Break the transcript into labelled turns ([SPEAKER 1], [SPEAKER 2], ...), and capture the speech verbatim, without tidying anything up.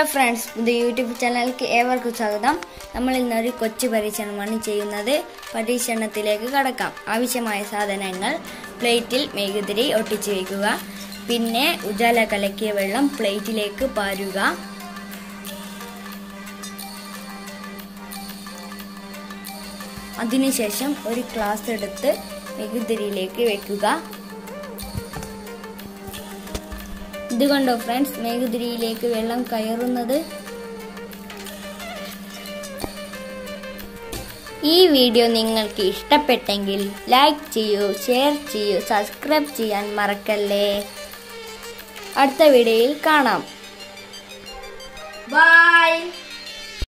[SPEAKER 1] Hello friends, പുതിയ YouTube ചാനലിലേക്ക് ഏവർക്കും സ്വാഗതം. നമ്മൾ ഇന്നൊരു കൊച്ചു പരീക്ഷണമാണ് ചെയ്യുന്നത്. പരീക്ഷണത്തിലേക്ക് കടക്കാം. ആവശ്യമായ സാധനങ്ങൾ: പ്ലേറ്റിൽ മെഴുകുതിരി ഒട്ടിച്ചു വയ്ക്കുക, പിന്നെ ഉജാല കലക്കിയ വെള്ളം പ്ലേറ്റിലേക്ക് പാരുക, അതിനുശേഷം ഒരു ഗ്ലാസ് എടുത്ത് മെഴുകുതിരിയിലേക്ക് വെക്കുക. ഇതുകൊണ്ടോ ഫ്രണ്ട്സ് മെഴുകുതിരിയിലേക്ക് വെള്ളം കയറുന്നത്? ഈ വീഡിയോ നിങ്ങൾക്ക് ഇഷ്ടപ്പെട്ടെങ്കിൽ ലൈക്ക് ചെയ്യൂ, ഷെയർ ചെയ്യൂ, സബ്സ്ക്രൈബ് ചെയ്യാൻ മറക്കല്ലേ. അടുത്ത വീഡിയോയിൽ കാണാം. ബൈ.